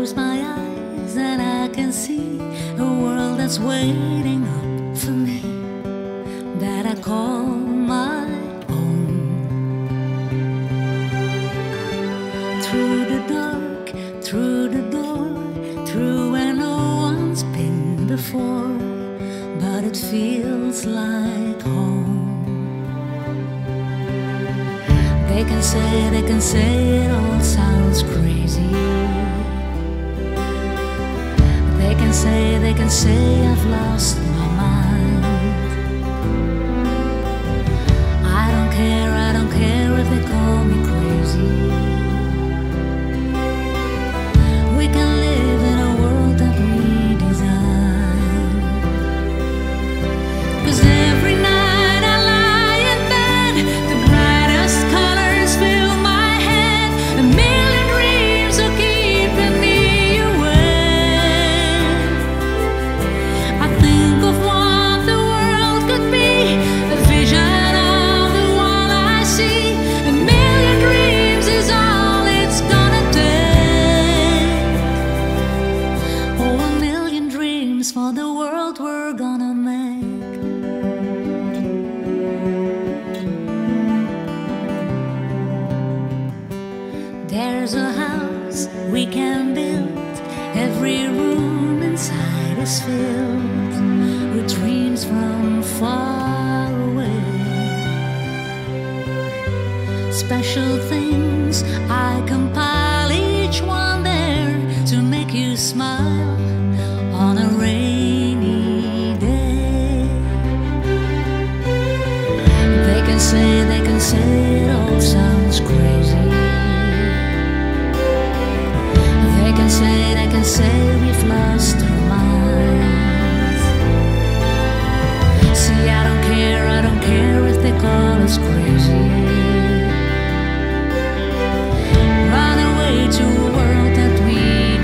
close my eyes and I can see a world that's waiting up for me, that I call my own. Through the dark, through the door, through where no one's been before, but it feels like home. They can say it all sounds crazy. They can say I've lost my mind. I don't care if they call me crazy. We can live in a world that we design. 'Cause every night I lie in bed, the brightest colors fill my head, a million dreams are keeping me awake. I think of what the world could be, a vision of the one I see. A million dreams is all it's gonna take. Oh, a million dreams for the world we're gonna make. There's a house we can build, every room inside is filled with dreams from far away. Special things I compile, each one there to make you smile on a rainy day. They can say it all sounds crazy. They can say we've lost our minds. See, I don't care if they call us crazy. Run away to a world that we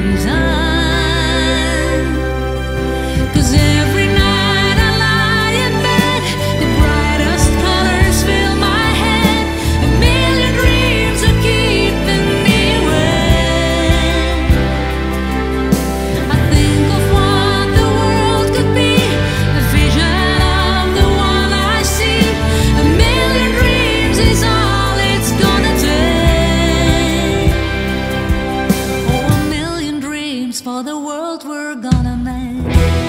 design. 'Cause every night I lie in bed, the brightest colors fill my head, a million dreams are keeping me awake. I think of what the world could be, a vision of the one I see. A million dreams is all it's gonna take. Oh, a million dreams for the world we're gonna make.